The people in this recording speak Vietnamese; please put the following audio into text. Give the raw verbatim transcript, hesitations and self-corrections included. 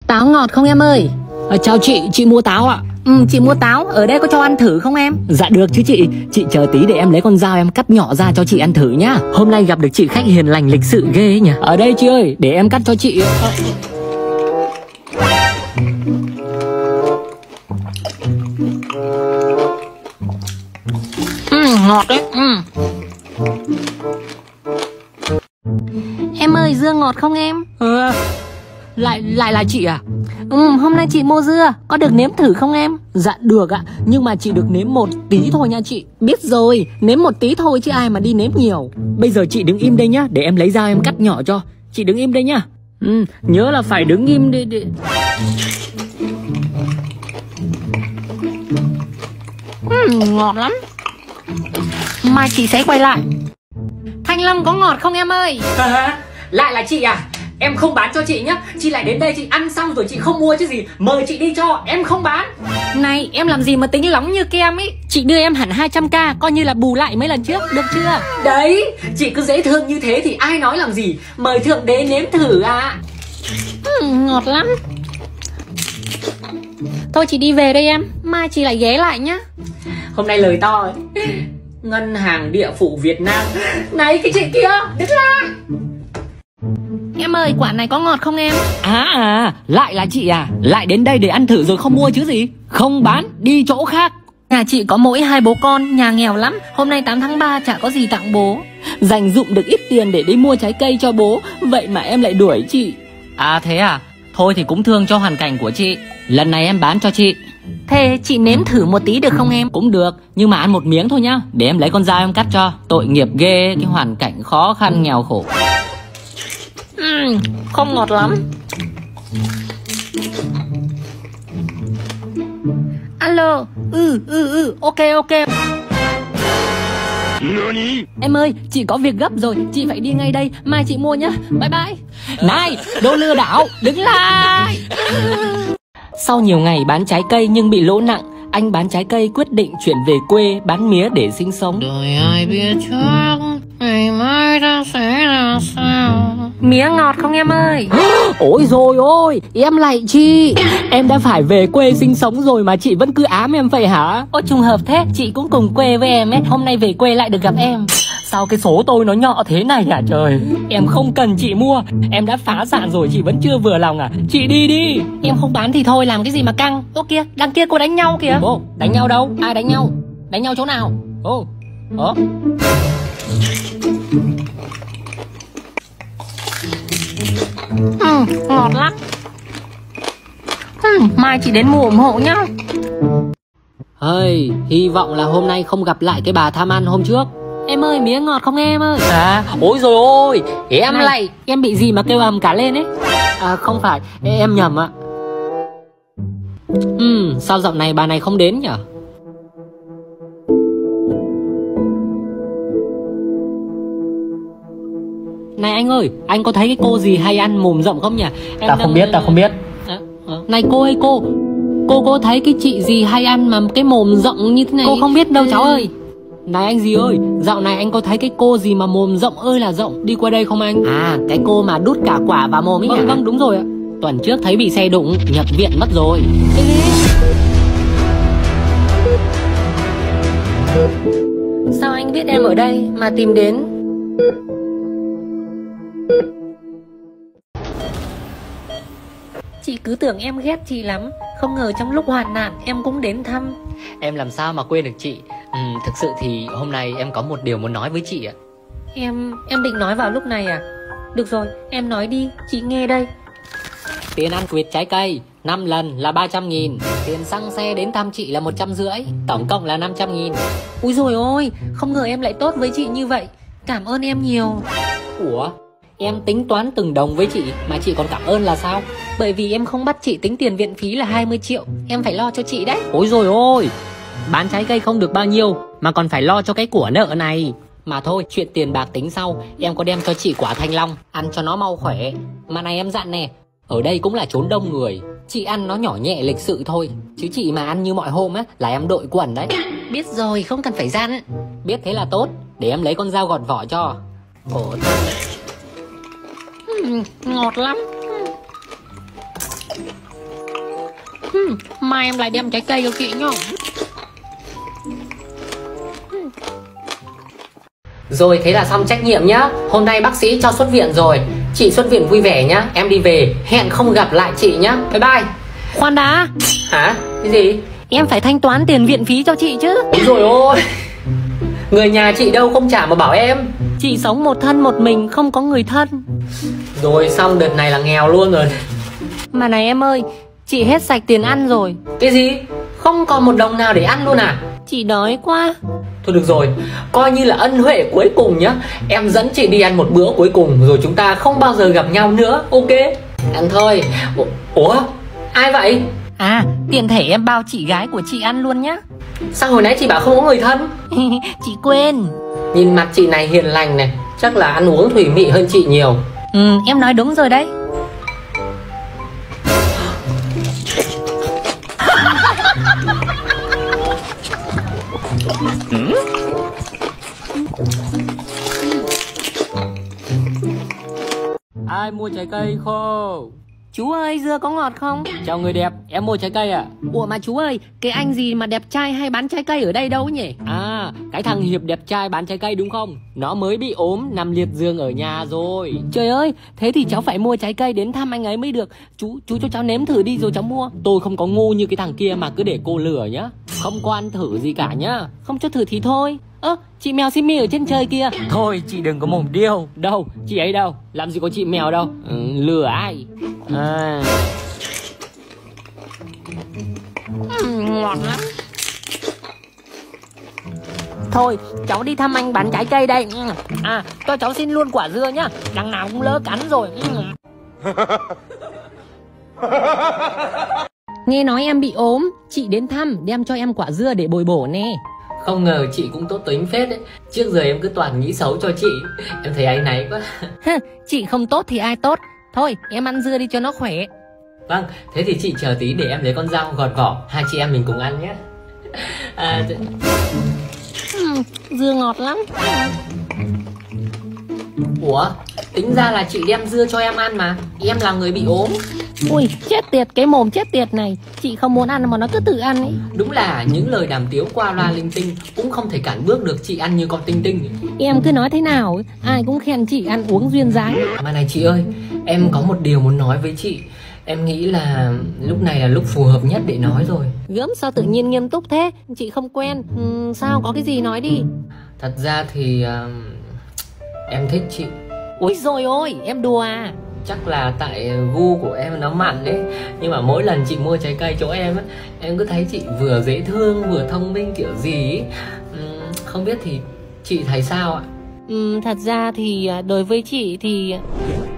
Táo ngọt không em ơi? À, chào chị, chị mua táo ạ? Ừ, chị mua táo, ở đây có cho ăn thử không em? Dạ được chứ chị. Chị chờ tí để em lấy con dao em cắt nhỏ ra cho chị ăn thử nhá. Hôm nay gặp được chị khách hiền lành lịch sự ghê ấy nhỉ. Ở đây chị ơi, để em cắt cho chị. Ừ, ngọt đấy. Ừ. Em ơi, dưa ngọt không em? À, lại lại là chị à? Ừ, hôm nay chị mua dưa, có được nếm thử không em? Dạ được ạ, nhưng mà chị được nếm một tí thôi nha chị. Biết rồi, nếm một tí thôi chứ ai mà đi nếm nhiều. Bây giờ chị đứng im đây nhá, để em lấy dao em cắt nhỏ cho. Chị đứng im đây nhá. Ừ, nhớ là phải đứng im đi, đi. Ừ, ngọt lắm. Mai chị sẽ quay lại. Thanh Long có ngọt không em ơi? À, lại là chị à? Em không bán cho chị nhá. Chị lại đến đây chị ăn xong rồi chị không mua chứ gì. Mời chị đi cho, em không bán. Này, em làm gì mà tính lóng như kem ấy. Chị đưa em hẳn hai trăm k, coi như là bù lại mấy lần trước, được chưa? Đấy, chị cứ dễ thương như thế thì ai nói làm gì. Mời thượng đế nếm thử à. Ừ, ngọt lắm. Thôi chị đi về đây em, mai chị lại ghé lại nhá. Hôm nay lời to ấy. Ngân hàng Địa phủ Việt Nam. Này cái chị kia, đứng lại. Em ơi, quả này có ngọt không em? À à, lại là chị à? Lại đến đây để ăn thử rồi không mua chứ gì. Không bán, đi chỗ khác. Nhà chị có mỗi hai bố con, nhà nghèo lắm. Hôm nay tám tháng ba chả có gì tặng bố. Dành dụm được ít tiền để đi mua trái cây cho bố, vậy mà em lại đuổi chị. À thế à? Thôi thì cũng thương cho hoàn cảnh của chị. Lần này em bán cho chị. Thế chị nếm thử một tí được không em? Cũng được, nhưng mà ăn một miếng thôi nhá. Để em lấy con dao em cắt cho. Tội nghiệp ghê, cái hoàn cảnh khó khăn nghèo khổ. Uhm, không ngọt lắm. Alo, ừ, ừ, ừ, ok, ok. Em ơi, chị có việc gấp rồi, chị phải đi ngay đây, mai chị mua nhá, bye bye. Này, đồ lừa đảo, đứng lại. Sau nhiều ngày bán trái cây nhưng bị lỗ nặng, anh bán trái cây quyết định chuyển về quê bán mía để sinh sống. Đời ai biết trước, ngày mai ta sẽ là sao. Mía ngọt không em ơi? Ôi rồi ôi, em lại chị. Em đã phải về quê sinh sống rồi mà chị vẫn cứ ám em vậy hả? Ôi trùng hợp thế, chị cũng cùng quê với em ấy. Hôm nay về quê lại được gặp em. Sao cái số tôi nó nhỏ thế này hả trời? Em không cần chị mua, em đã phá sản rồi chị vẫn chưa vừa lòng à? Chị đi đi. Em không bán thì thôi, làm cái gì mà căng. Ô kìa, đằng kia cô đánh nhau kìa. Ô, đánh nhau đâu? Ai đánh nhau? Đánh nhau chỗ nào? Ô, ơ. Ừ, ngọt lắm. Ừ, mai chị đến mua ủng hộ nhá. Hey, hy vọng là hôm nay không gặp lại cái bà tham ăn hôm trước. Em ơi, mía ngọt không em ơi? À, ôi rồi ôi, em này, lại. Em bị gì mà kêu ầm cả lên ấy? À không phải, em nhầm ạ. Ừ, sao dạo này bà này không đến nhỉ? Này anh ơi, anh có thấy cái cô gì hay ăn mồm rộng không nhỉ? Em ta không biết, ta không biết. À, à. Này cô ơi cô, cô có thấy cái chị gì hay ăn mà cái mồm rộng như thế này? Cô không biết đâu cháu ơi. Này anh gì ơi, dạo này anh có thấy cái cô gì mà mồm rộng ơi là rộng đi qua đây không anh? À, cái cô mà đút cả quả vào mồm ấy. Vâng, hả? vâng, đúng rồi ạ. Tuần trước thấy bị xe đụng, nhập viện mất rồi. Sao anh biết em ở đây mà tìm đến? Chị cứ tưởng em ghét chị lắm, không ngờ trong lúc hoạn nạn em cũng đến thăm. Em làm sao mà quên được chị. Ừ, thực sự thì hôm nay em có một điều muốn nói với chị ạ. Em, em định nói vào lúc này à? Được rồi, em nói đi, chị nghe đây. Tiền ăn quỵt trái cây năm lần là ba trăm nghìn. Tiền xăng xe đến thăm chị là một trăm rưỡi. Tổng cộng là năm trăm nghìn. Úi dồi ôi, không ngờ em lại tốt với chị như vậy. Cảm ơn em nhiều. Ủa, em tính toán từng đồng với chị mà chị còn cảm ơn là sao? Bởi vì em không bắt chị tính tiền viện phí là hai mươi triệu. Em phải lo cho chị đấy. Ôi dồi ôi, bán trái cây không được bao nhiêu mà còn phải lo cho cái của nợ này. Mà thôi, chuyện tiền bạc tính sau. Em có đem cho chị quả thanh long, ăn cho nó mau khỏe. Mà này em dặn nè, ở đây cũng là chốn đông người, chị ăn nó nhỏ nhẹ lịch sự thôi. Chứ chị mà ăn như mọi hôm á là em đội quần đấy. Biết rồi, không cần phải dặn. Biết thế là tốt, để em lấy con dao gọt vỏ cho. Ồ, uhm, ngọt lắm. uhm, mai em lại đem trái cây cho chị nhá. Rồi thế là xong trách nhiệm nhá. Hôm nay bác sĩ cho xuất viện rồi. Chị xuất viện vui vẻ nhá. Em đi về. Hẹn không gặp lại chị nhá. Bye bye. Khoan đã. Hả? Cái gì? Em phải thanh toán tiền viện phí cho chị chứ. Đúng rồi ôi. Người nhà chị đâu không trả mà bảo em. Chị sống một thân một mình, không có người thân. Rồi xong đợt này là nghèo luôn rồi. Mà này em ơi, chị hết sạch tiền ăn rồi. Cái gì? Không còn một đồng nào để ăn luôn à? Chị đói quá. Thôi được rồi, coi như là ân huệ cuối cùng nhá. Em dẫn chị đi ăn một bữa cuối cùng, rồi chúng ta không bao giờ gặp nhau nữa, ok? Ăn thôi. Ủa? Ai vậy? À, tiện thể em bao chị gái của chị ăn luôn nhá. Sao hồi nãy chị bảo không có người thân? Chị quên. Nhìn mặt chị này hiền lành này, chắc là ăn uống thủy mị hơn chị nhiều. Ừ, em nói đúng rồi đấy. Ai mua trái cây khô? Chú ơi, dưa có ngọt không? Chào người đẹp, em mua trái cây à? Ủa mà chú ơi, cái anh gì mà đẹp trai hay bán trái cây ở đây đâu nhỉ? À, cái thằng Hiệp đẹp trai bán trái cây đúng không? Nó mới bị ốm, nằm liệt giường ở nhà rồi. Trời ơi, thế thì cháu phải mua trái cây đến thăm anh ấy mới được. Chú chú cho cháu nếm thử đi rồi cháu mua. Tôi không có ngu như cái thằng kia mà cứ để cô lừa nhá. Không có ăn thử gì cả nhá. Không cho thử thì thôi. Ơ, chị mèo Simi ở trên trời kia. Thôi chị đừng có mồm điêu. Đâu, chị ấy đâu? Làm gì có chị mèo đâu. Ừ, lừa ai? À. Uhm, ngọt lắm. Thôi, cháu đi thăm anh bán trái cây đây. À, cho cháu xin luôn quả dưa nhá. Đằng nào cũng lỡ cắn rồi. Nghe nói em bị ốm, chị đến thăm, đem cho em quả dưa để bồi bổ nè. Không ngờ chị cũng tốt tính phết đấy. Trước giờ em cứ toàn nghĩ xấu cho chị. Em thấy áy náy quá. Chị không tốt thì ai tốt. Thôi em ăn dưa đi cho nó khỏe. Vâng, thế thì chị chờ tí để em lấy con dao gọt vỏ. Hai chị em mình cùng ăn nhé. À, uhm, dưa ngọt lắm. ủa, tính ra là chị đem dưa cho em ăn mà. Em là người bị ốm. Ui, chết tiệt, cái mồm chết tiệt này. Chị không muốn ăn mà nó cứ tự ăn ấy. Đúng là những lời đàm tiếu qua loa linh tinh cũng không thể cản bước được chị ăn như con Tinh Tinh. Em cứ nói thế nào, ai cũng khen chị ăn uống duyên dáng. Mà này chị ơi, em có một điều muốn nói với chị. Em nghĩ là lúc này là lúc phù hợp nhất để nói rồi. Gớm sao tự nhiên nghiêm túc thế? Chị không quen. Ừ, sao có cái gì nói đi. Thật ra thì uh, em thích chị. Ui rồi ôi, em đùa à? Chắc là tại gu của em nó mặn đấy. Nhưng mà mỗi lần chị mua trái cây chỗ em á, em cứ thấy chị vừa dễ thương vừa thông minh kiểu gì ấy. Uhm, không biết thì chị thấy sao ạ? Ừ, thật ra thì đối với chị thì